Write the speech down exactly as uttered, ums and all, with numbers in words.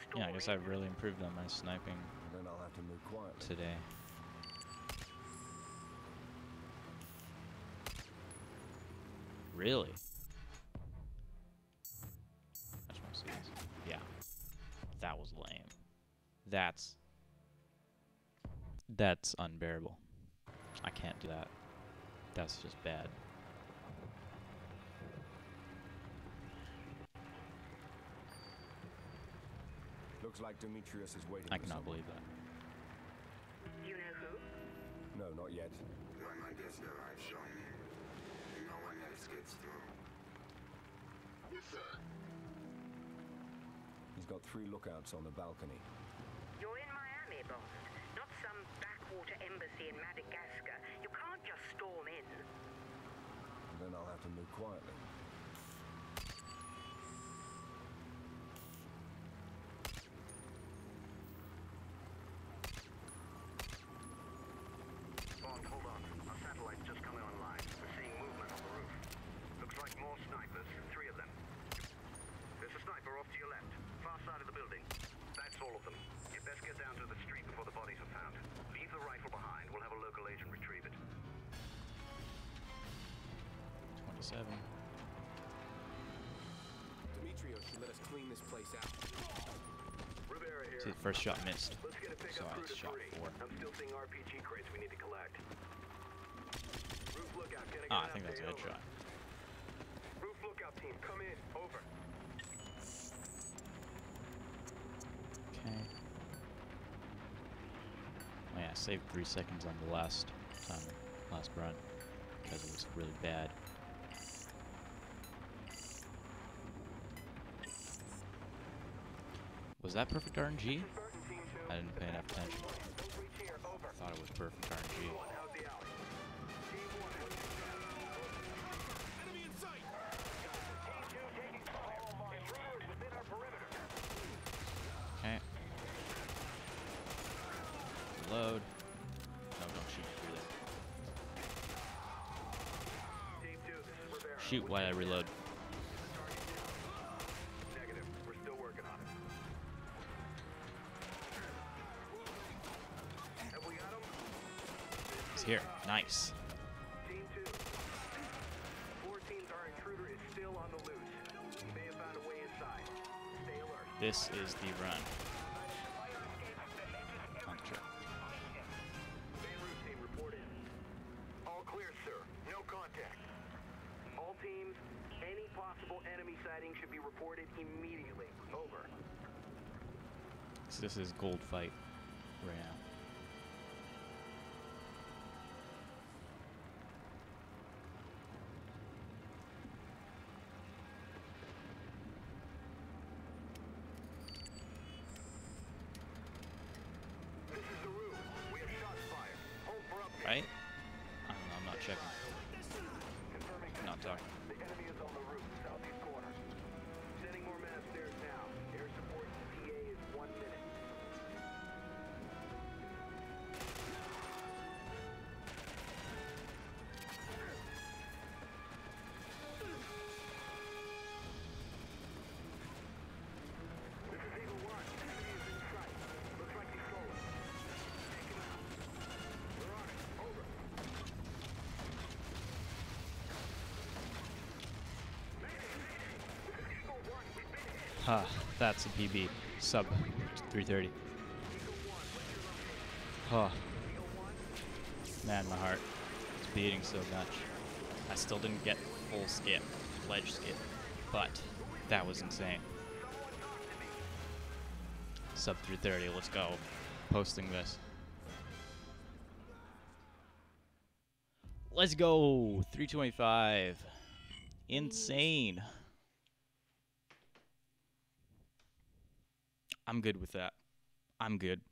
Yeah, I guess I've really improved on my sniping Then I'll have to move quietly. today. Really? I just want to see this. Yeah. That was lame. That's... That's unbearable. I can't do that. That's just bad. Looks like Demetrius is waiting. I for cannot someone. believe that. You know who? No, not yet. But my guess there I've shown you. No one else gets through. Yes, sir. He's got three lookouts on the balcony. You're in Miami, Bond. Not some backwater embassy in Madagascar. You can't just storm in. Then I'll have to move quietly. Bond, hold on. Our satellite's just coming online. We're seeing movement on the roof. Looks like more snipers. Three of them. There's a sniper off to your left. Far side of the building. That's all of them. You'd best get down to the street before the bodies are found. Leave the rifle behind. We'll have a local agent retrieve it. twenty-seven. Demetrios should let us clean this place out. Rivera here. See, the first shot missed. Let's get a So pickup I crew to shot three. four. I'm still seeing R P G crates we need to collect. Roof lookout. Can I get Ah, I an think that's a update? headshot. Over. Roof lookout team, come in. Over. Okay. Oh yeah, I saved three seconds on the last um, last run because it was really bad. Was that perfect R N G? I didn't pay enough attention. I thought it was perfect R N G. How's the alley? Enemy in sight! Team two taking fire. Intruders within our perimeter. Okay. Reload. No, don't shoot through there. Team two, this is Rivera. Shoot while I reload. Negative. We're still working on it. Have we got him? He's here. Nice. Team two. Four teams, our intruder is still on the loose. He may have found a way inside. Stay alert. This is the run. On the trip. Beirut team reported. All clear, sir. No contact. All teams, any possible enemy sighting should be reported immediately. Over. So this is gold fight right now. This is the room. We have shots fired. Hold for update. Right? I don't know, I'm not checking. Confirming Not talking. the enemy is on the roof, southeast corner. Sending more men upstairs now. Air support to P A is one minute. This is Eagle One. Enemy is in sight. Looks like he's stolen. Take him out. We're on it. Over. Mayday, mayday. This is Eagle One. We've been hit. Ha, that's a P B. Sub three thirty. Huh. Man, my heart is beating so much. I still didn't get full skip, ledge skip, but that was insane. Sub three thirty, let's go. Posting this. Let's go! three twenty-five. Insane. I'm good with that. I'm good.